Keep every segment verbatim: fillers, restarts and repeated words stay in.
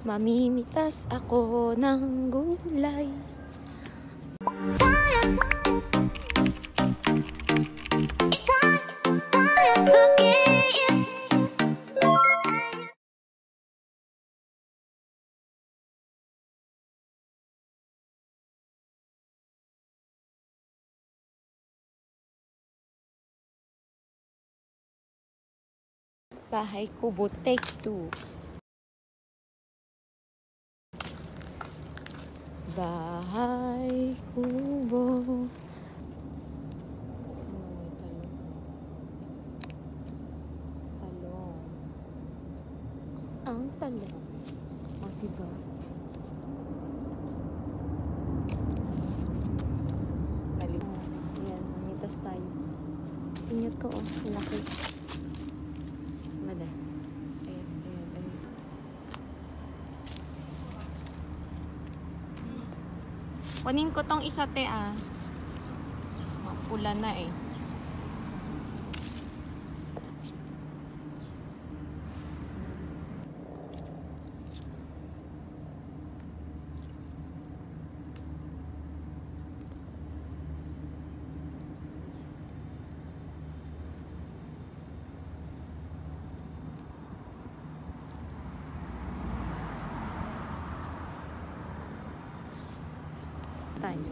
Mamimitas ako ng gulay. Bahay Kubo, take two. Bahay Kubo. Talong. Ang talong. O, diba? Galing. Ayan, mamitas tayo. Ingat ko, oh. Laki. Mada. Ayan, ayan, ayan. Kunin ko tong isa, te, ah. Mapula na, eh. Tayo.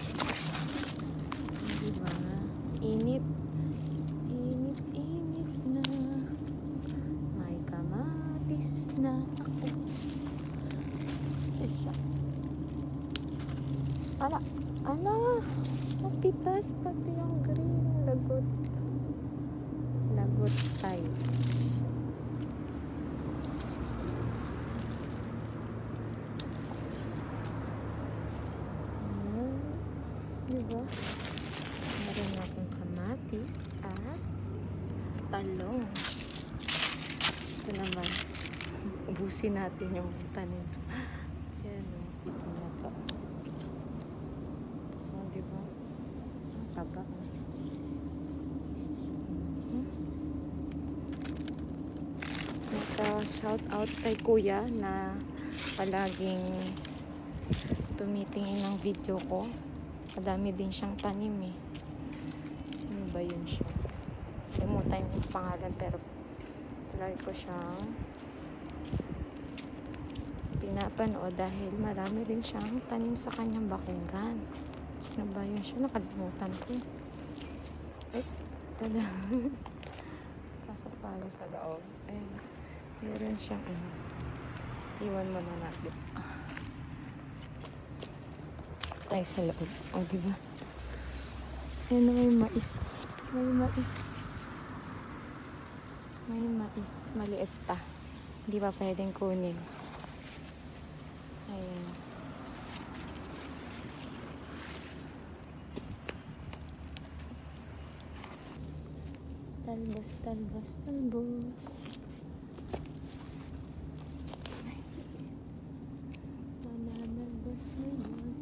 Diba? Init. Init, init na. May kamatis na ako. Isa. Ala. Ala. Mapitas pati yung green. Lagot. Lagot tayo. Diba? Meron akong kamatis at talong. Ito naman. Ubusin natin yung tanim. Yan o. Ito na to. O, diba? Taba. Hmm. Naka-shout out kay kuya na palaging tumitingin ng video ko. Kadami din siyang tanim eh. Sino ba yun siya? Limutan yung pangalan pero lagi ko siyang pinapanood dahil marami din siyang tanim sa kanyang bakuran. Sino ba yun siya? Nakalimutan ko eh. Ay, tada. Pasok pala sa loob. Ay, meron siyang ano. Iwan mo na natin. Tayo sa loob. O, diba? Ayan na may mais. May mais. May mais. Maliit pa. Hindi pa pwedeng kunin. Ayan. Talbos, talbos, talbos. Mananalbos, talbos.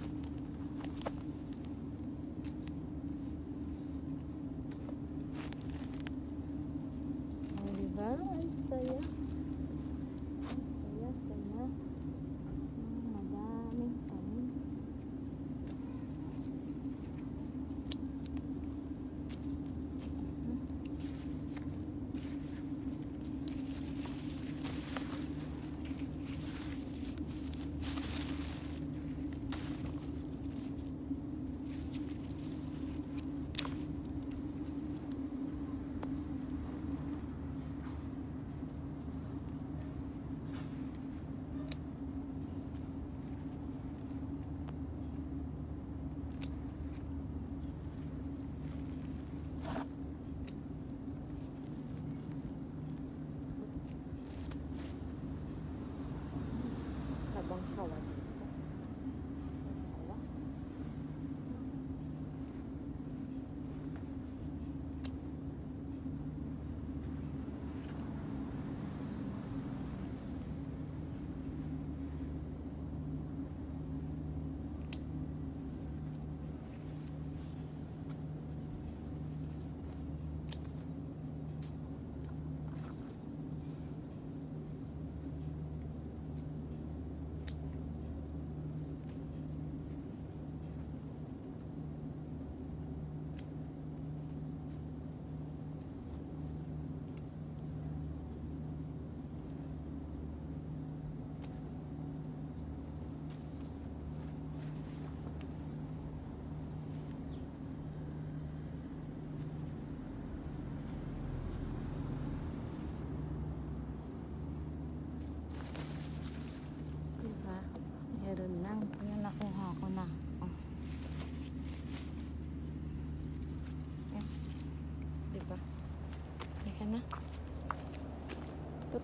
Ang saya. Ang saya, saya. Madaming tanim. Habang sawat. Sawa.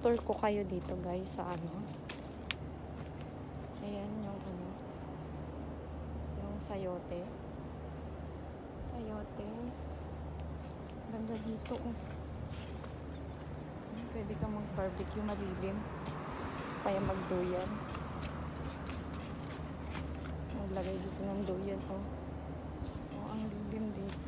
Itutour ko kayo dito guys sa ano. Ayan yung ano. Yung sayote. Sayote. Ganda dito oh. Pwede ka mag-barbecue malilim. Kaya magduyan. Maglagay dito ng duyan oh. Oh, ang lilim dito.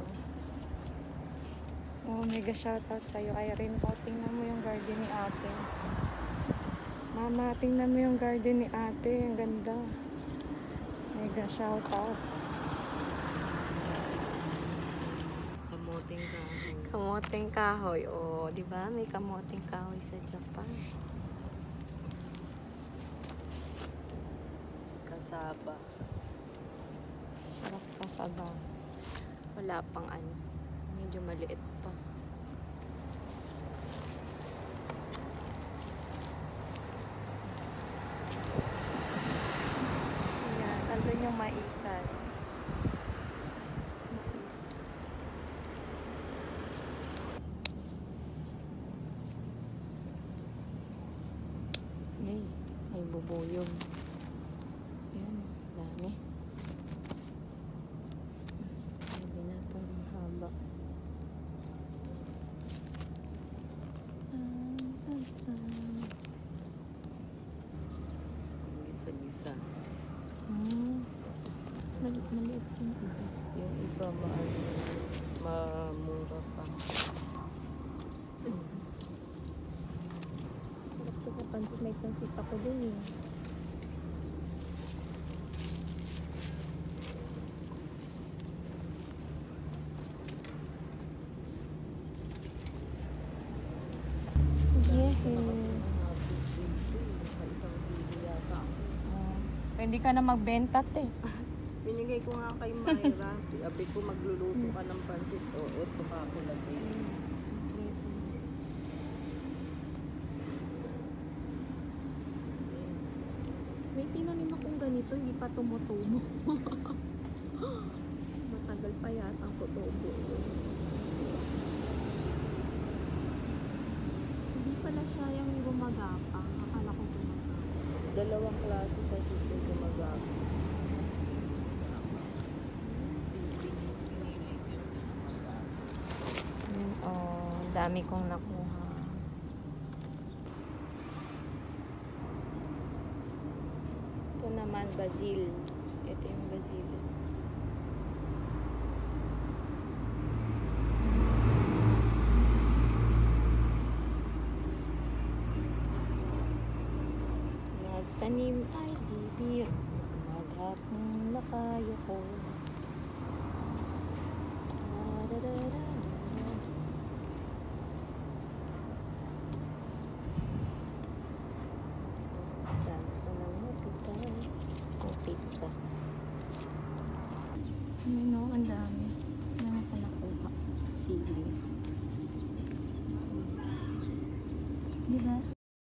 Oh, mega shoutout sa'yo, Irene. Oh, tingnan mo yung garden ni ate. Mama, tingnan mo yung garden ni ate. Ang ganda. Mega shoutout. Kamoting kahoy. Kamoting kahoy. Oh, di ba? May kamoting kahoy sa Japan. Si kasaba. Sarap kasaba. Wala pang ano. Medyo maliit pa. Ayan, nandun yung maisan. Mais. Ay, ay bubuyog. Ayan, dami. Pwede na itong haba. Gisa-gisa. Hmm. Mali maliit yung iba. Yung iba ma mamura pa. Sarap ko sa pansit. May pansit ako din eh. Yeah. Pwede ka na magbenta eh. Binigay ko nga kay Myra. Sabi ko magluluto ka ng pansit. O, eto pa ako lagay. May tinanim akong ganito, hindi pa tumutubo. Matagal pa yata ang tutubo. Hindi pala siya yung gumagapang. Akala ko gumagapang. Dalawang klase kasi ito gumagawa. Yun, oh, dami kong nakuha. Ito naman, basil. Ito yung basil. Nagtanim ay di biro, maghapong nakayo ko. Dami ko ng mapitas. Ang pizza. Ano, ang dami. Ang dami ko nakuha. Sili. Diba?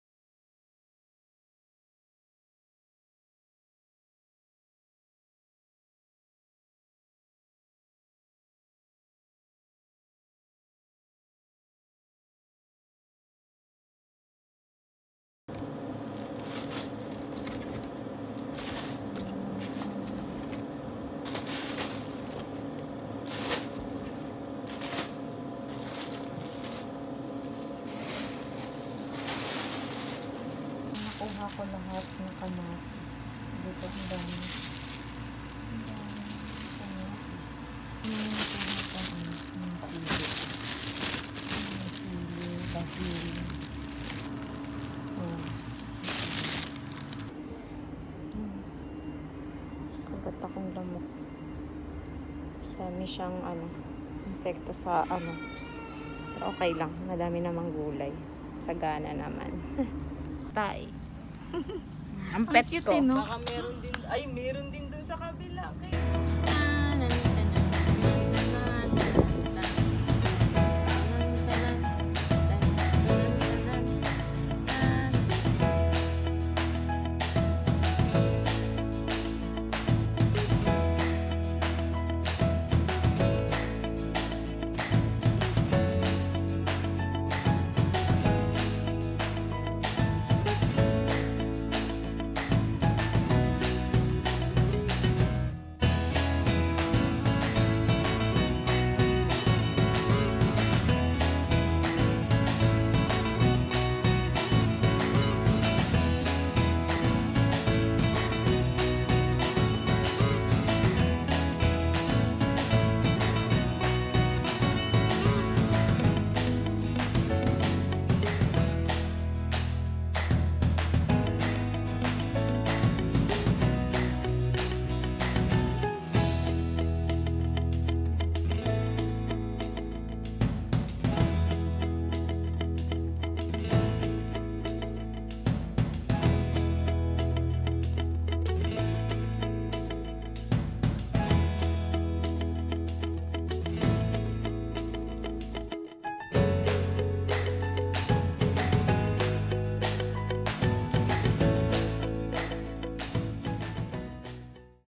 Nakuha ko lahat ng kamatis. Dito ang dami. Ang dami kamatis. Hindi nakuha ko ang yung sili. Yung sili, basil. Oh. Hmm. Kagat akong lamok. Dami siyang ano, insekto sa ano. Pero okay lang. Madami namang gulay. Sagana naman. Tay. Ang pet ko. Baka meron din, ay meron din dun sa kabila. Kaya